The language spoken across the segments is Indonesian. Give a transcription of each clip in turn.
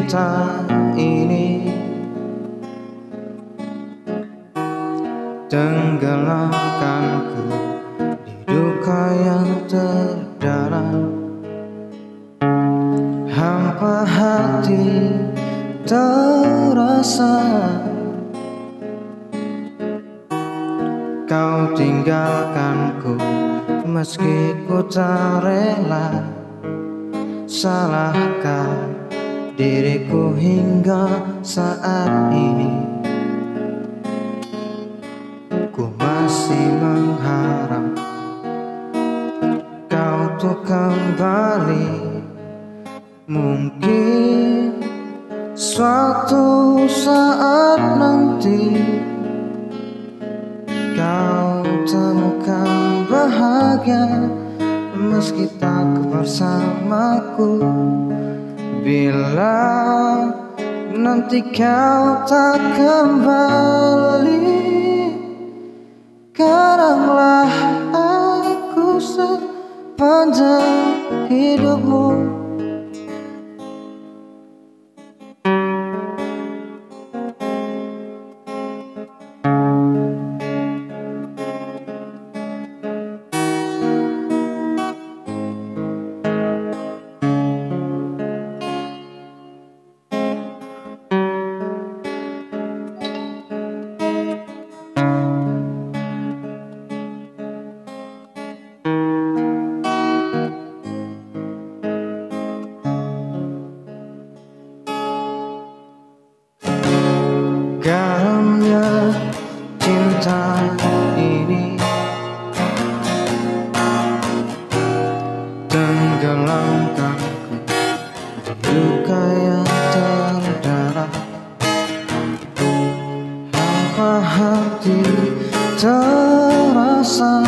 cinta ini tenggelamkanku di duka yang terdalam. Hampa hati terasa, kau tinggalkanku meski ku tak rela. Salahkah diriku hingga saat ini? Ku masih mengharap kau tuh kembali. Mungkin suatu saat nanti kau temukan bahagia meski tak bersamaku. Bila nanti kau tak kembali, kenanglah aku sepanjang hidupmu. Garamnya cinta ini tenggelamkanku di duka yang terdalam. Hampa hati terasa,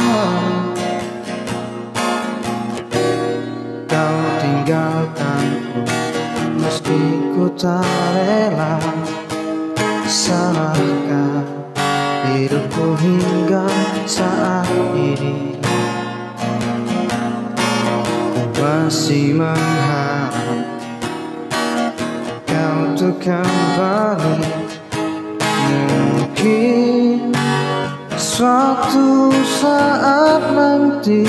kau tinggalkanku meski ku tak rela. Salahkah hidupku hingga saat ini? Ku masih mengharap kau tuh kembali. Mungkin suatu saat nanti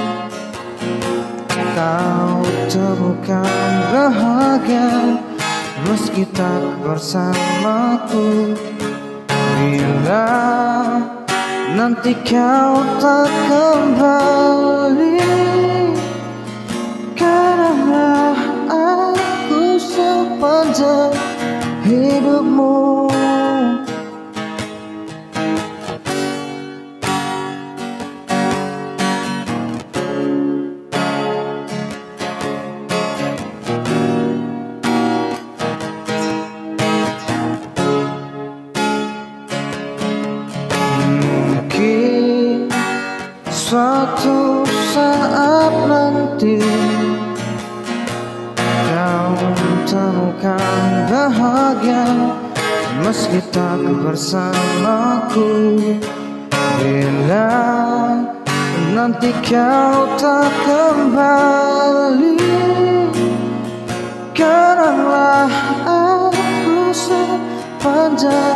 kau temukan bahagia meski tak bersamaku. Bila nanti kau tak kembali, kenanglah aku sepanjang hidupmu. Suatu saat nanti kau temukan bahagia meski tak bersamaku. Bila nanti kau tak kembali, kenanglah aku sepanjang